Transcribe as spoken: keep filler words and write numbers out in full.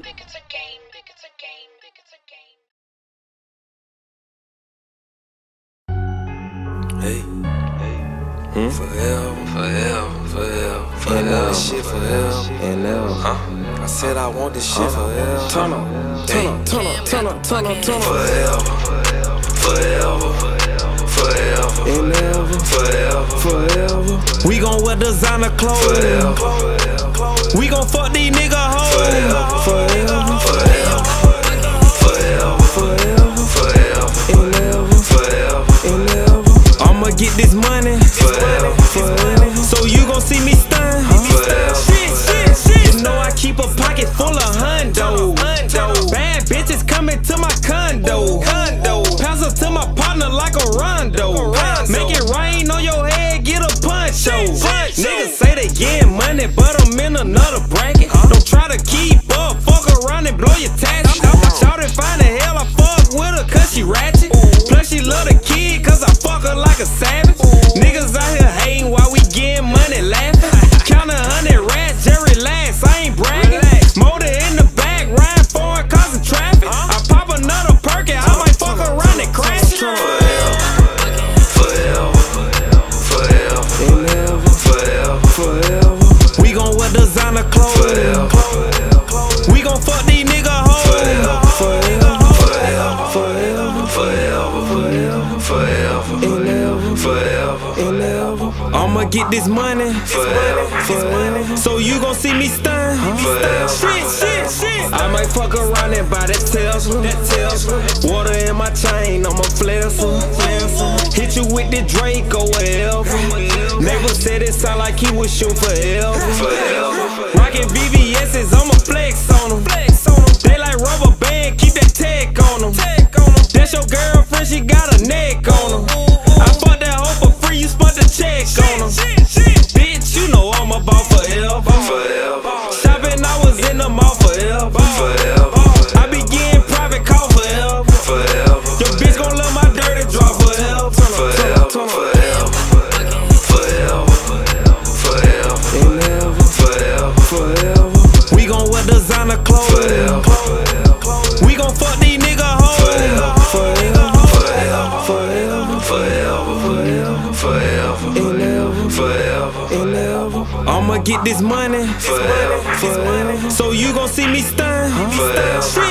Think it's a game, think it's a game, think it's a game. Hey, hey, hmm? Forever, forever, forever, forever. And now this shit forever, and now, huh? I said I want this shit forever. Turn up, turn up, turn up, turn up, turn up, turn up. Forever, forever, forever, and ever, forever, forever. We gon' wear designer clothes. Forever, we gon' fuck these nigga hoes. Forever, forever, forever, forever, forever, forever, and ever, forever, and ever. I'ma get this money forever, forever. So you gon' see me stun forever. Shit, shit, shit. You know I keep a pocket full of hundo. Bad bitches coming to my condo. Pass up to my partner like a rondo. Make it rain on your head, get a poncho. Niggas say they getting money, but I'm in another bracket. Don't try to keep up, fuck around and blow your tax. Shawty find the hell I fuck with her cause she ratchet. Plus she love the kid cause I fuck her like a savage. Niggas out here hating while we getting money laughing. Count a hundred rats, just relax, I ain't bragging. Motor in the back, riding foreign, causing traffic. I pop another perky, I might fuck around and crash it. Forever, forever, forever, and ever, forever, forever. We gon' wear designer clothes. Forever, we gon' fuck these nigga hoes. Forever, forever, forever, forever, forever, forever, and ever, forever, and ever. I'ma get this money forever, forever. So you gon' see me stun forever. Shit, shit, shit. I might fuck around and buy that Tesla. That Tesla. Water in my chain, I'ma flex em. Hit you with the Draco wherever. Neighbor said it sound like he was shoot forever. Rockin' V V S's, I'ma flex on them. They like rubber band, keep that tech on them. That's your girlfriend, she got a neck on them. I fuck that hoe for free, you spent the check on them. Bitch, you know I'm about forever. Shopping, I was in the mall forever. I be getting private call forever. Your bitch gon' love my dirty drop forever. Forever, forever, forever, forever, and ever, forever, forever. We gon' wear designer clothes. We gon' fuck these nigga hoes. Forever, forever, forever, forever, forever, forever, and ever, forever, and ever. I'ma get this money forever, forever. So you gon' see me stun forever.